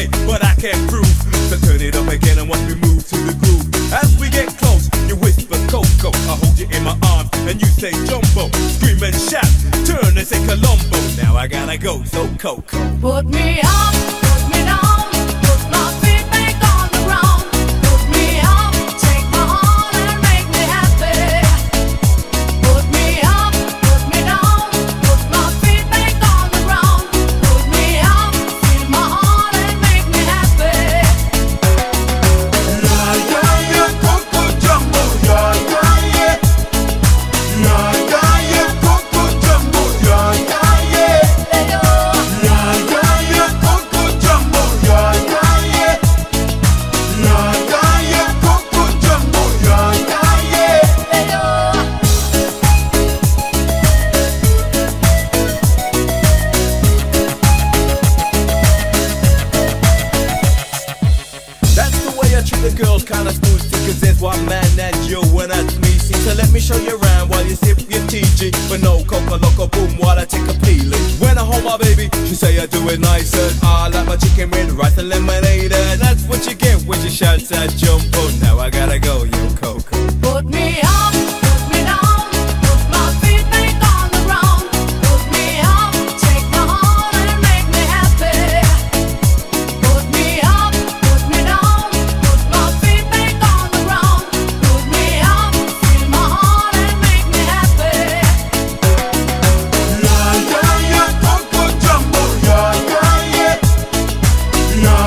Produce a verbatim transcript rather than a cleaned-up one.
say, but I can't prove. So turn it up again and watch me move to the groove. As we get close, you whisper Coco, I hold you in my arms and you say Jumbo. Scream and shout, turn and say Colombo. Now I gotta go, so Coco. Put me up, put me down, put my feet back on the ground. Put me up, take my heart and make me happy. Put me up, put me down, put my feet back on the ground. Put me up, feel my heart and make me happy. Yeah, yeah, yeah, Coco Jamboo, yeah, yeah, yeah. Yeah, yeah, yeah, Coco Jamboo, yeah, yeah, yeah. Yeah, yeah, yeah, Coco Jamboo, yeah, yeah, yeah. Yeah, yeah, yeah, Coco Jamboo, yeah, yeah, yeah. That's the way I treat the girls, kinda smooth. See, cause there's one man and you and that's me. See, so let me show you around while you sip your T G. But no Coco Loco boom while I take a peeling. When I hold my baby, she say I do it nicer. I like my chicken with rice and lemonade. And that's what you get when she shouts at Jumbo. Now I gotta go, yo Coco. Put me up, put me down, put my feet back on the ground. Put me up, take my heart and make me happy. Put me up, put me down, put my feet back on the ground. Put me up, feel my heart and make me happy. Yeah, yeah, yeah, Coco Jamboo, yeah, yeah, yeah. Yeah,